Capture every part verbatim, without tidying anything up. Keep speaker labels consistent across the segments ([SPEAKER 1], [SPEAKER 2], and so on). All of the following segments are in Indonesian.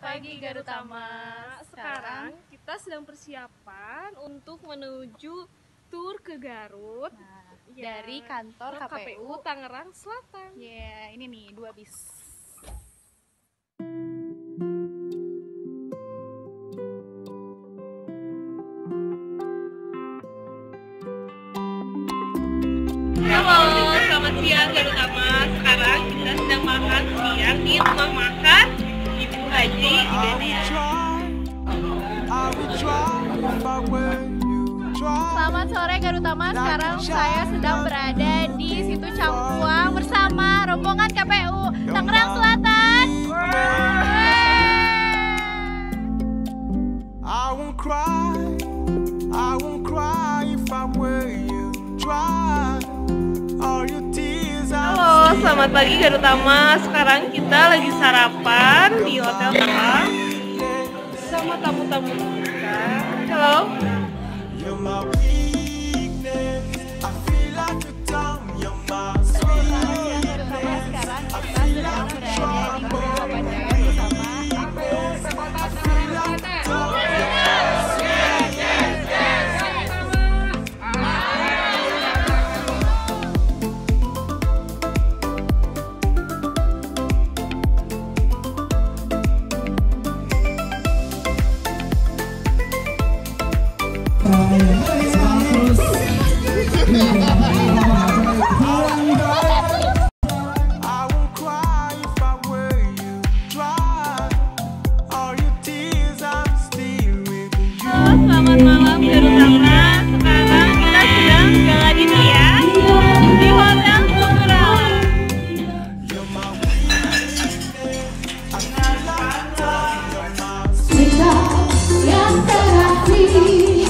[SPEAKER 1] pagi Garutama.
[SPEAKER 2] Sekarang kita sedang persiapan untuk menuju tur ke Garut.
[SPEAKER 1] Nah,
[SPEAKER 2] Ya,
[SPEAKER 1] dari kantor
[SPEAKER 2] ke
[SPEAKER 1] K P U.
[SPEAKER 2] Tangerang Selatan.
[SPEAKER 1] Ya, yeah, ini nih dua bis.
[SPEAKER 2] Halo, selamat siang Garutama. Sekarang kita sedang makan siang di rumah makan Ibu Haji Idenia.
[SPEAKER 1] Selamat sore Garutama. Sekarang saya sedang berada di situ Cangkuang bersama rombongan K P U Tangerang Selatan.
[SPEAKER 3] I won't cry, I won't cry if I were you. Dry all your tears.
[SPEAKER 2] Halo, selamat pagi Garutama. Sekarang kita lagi sarapan di Hotel Tengah sama tamu-tamu kita. Halo.
[SPEAKER 3] You're my weakness. I feel like a tongue. You're my sweetness.
[SPEAKER 1] Sekarang kita sedang berada di Kabupaten bersama
[SPEAKER 2] Selamat malam Garutama. Sekarang kita sedang jalan ini ya di Hotel Tangerang.
[SPEAKER 4] Cinta yang terakhir.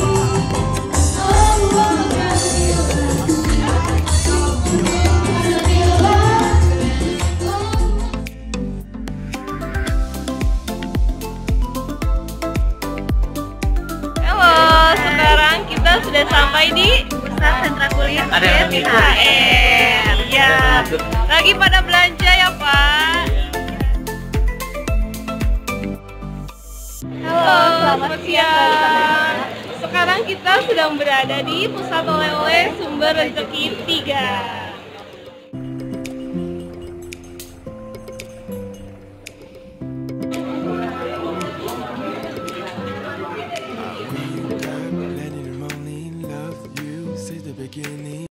[SPEAKER 2] Halo, sekarang kita sudah sampai di Pusat Sentra Kuliah B T H R. Ya, lagi pada belanja ya Pak. Halo, selamat siang. Sekarang kita sedang berada di Pusat Oleh-oleh Sumber Rezeki tiga.